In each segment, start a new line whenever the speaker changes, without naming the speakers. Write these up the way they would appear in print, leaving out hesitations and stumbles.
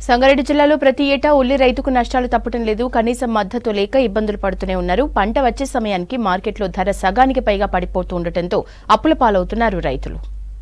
సంగారెడ్డి జిల్లాలో ప్రతి ఏటా ఉల్లి రైతుకు నష్టాలు తప్పటం లేదు. కనీసం మద్దతు లేక ఇబ్బందులు పడుతూనే ఉన్నారు. పంట వచ్చే సమయానికి మార్కెట్లో ధర సగానికి పైగా పడిపోతూ ఉండటంతో అప్పుల పాలవుతున్నారు రైతులు.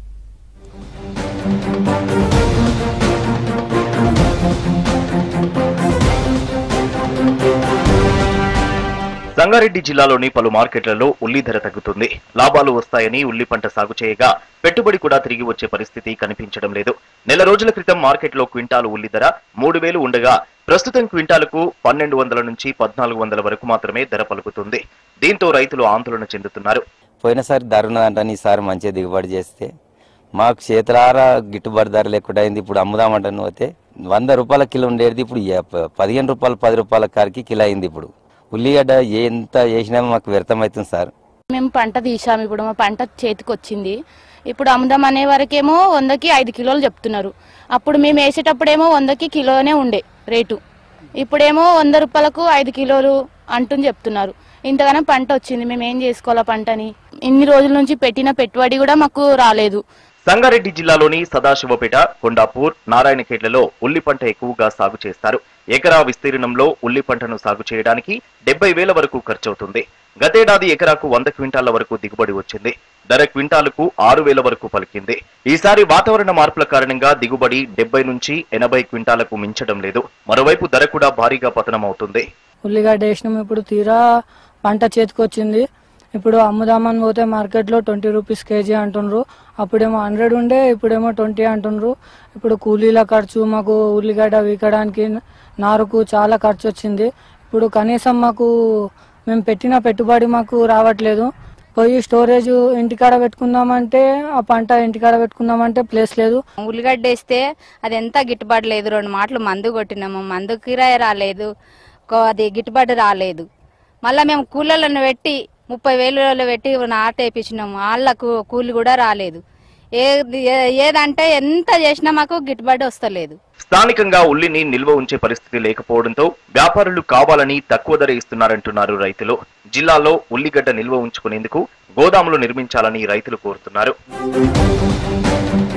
సంగారెడ్డి జిల్లాలోని పలు మార్కెట్లలో ఉల్లి ధర తగ్గుతుంది. లాభాలు వస్తాయని ఉల్లి పంట సాగు చేయగా పెట్టుబడి కూడా తిరిగి వచ్చే పరిస్థితి కనిపించడం లేదు. నెల రోజుల క్రితం మార్కెట్లో క్వింటాలు ఉల్లి ధర 3000 ఉండగా ప్రస్తుతం క్వింటాలకు 1200 నుంచి 1400 వరకు మాత్రమే ధర పలుకుతుంది. దీంతో రైతులు ఆందోళన చెందుతున్నారు.
పోయినసారి ధర ఉన్నదంటే ఈసారి మంచిగా దిగుబడి చేస్తే మాకు చేతులారా గిట్టుబాటు ధర లేకుండా అయింది. ఇప్పుడు అమ్ముదామంటాను అయితే 100 రూపాయల కిలో ఉండేది ఇప్పుడు 15 రూపాయలు 10 రూపాయల కారికి కిలో అయింది. ఇప్పుడు ఉల్లిగడ్డ ఎంత వేసినా మాకు వ్యర్థమవుతుంది సార్.
మేము పంట తీసాము, ఇప్పుడు మా పంట చేతికి వచ్చింది. ఇప్పుడు అమ్ముదాం అనే వరకేమో 100కి 5 కిలోలు చెప్తున్నారు. అప్పుడు మేము వేసేటప్పుడేమో 100కి కిలోనే ఉండే రేటు, ఇప్పుడేమో 100 రూపాయలకు 5 కిలోలు అంటూ చెప్తున్నారు. ఇంతగానో పంట వచ్చింది, మేము ఏం చేసుకోవాలా పంటని? ఇన్ని రోజుల నుంచి పెట్టిన పెట్టుబడి కూడా మాకు రాలేదు.
సంగారెడ్డి జిల్లాలోని సదాశివపేట, కొండాపూర్, నారాయణఖేడ్లలో ఉల్లి పంట ఎక్కువగా సాగు చేస్తారు. ఎకరా విస్తీర్ణంలో ఉల్లి పంటను సాగు చేయడానికి 70,000 వరకు ఖర్చవుతుంది. గతేడాది ఎకరాకు 100 క్వింటాల వరకు దిగుబడి వచ్చింది. ధర క్వింటాలకు 6,000 వరకు పలికింది. ఈసారి వాతావరణ మార్పుల కారణంగా దిగుబడి 70 నుంచి 80 క్వింటాలకు మించడం లేదు. మరోవైపు ధర కూడా భారీగా పతనం అవుతుంది.
ఉల్లిగడ్డ వేసినాం, ఇప్పుడు తీరా పంట చేతికొచ్చింది. ఇప్పుడు అమ్ముదామని పోతే మార్కెట్లో 20 రూపీస్ కేజీ అంటున్నారు. అప్పుడేమో 100 ఉండే, ఇప్పుడేమో 20 అంటున్నారు. ఇప్పుడు కూలీల ఖర్చు, మాకు ఉల్లిగడ్డ వీకడానికి నారుకు చాలా ఖర్చు వచ్చింది. ఇప్పుడు కనీసం మేము పెట్టిన పెట్టుబడి మాకు రావట్లేదు. పోయి స్టోరేజ్ ఇంటికాడ పెట్టుకుందామంటే, ఆ పంట ఇంటికాడ పెట్టుకుందామంటే ప్లేస్ లేదు.
ఉల్లిగడ్డ వేస్తే అది ఎంత గిట్టుబాటు లేదు. 2 మాటలు మందు కొట్టినాము, మందు కిరాయి రాలేదు, అది గిట్టుబాటు రాలేదు. మళ్ళా మేము కూలీలను పెట్టి 30,000 పెట్టి నాటు వేయించినాము, వాళ్ళకు కూలి కూడా రాలేదు. ఏదంటే ఎంత చేసినా మాకు గిట్టుబాటు వస్తలేదు.
స్థానికంగా ఉల్లిని నిల్వ ఉంచే పరిస్థితి లేకపోవడంతో వ్యాపారులు కావాలని తక్కువ ధర ఇస్తున్నారంటున్నారు రైతులు. జిల్లాలో ఉల్లిగడ్డ నిల్వ ఉంచుకునేందుకు గోదాములు నిర్మించాలని రైతులు కోరుతున్నారు.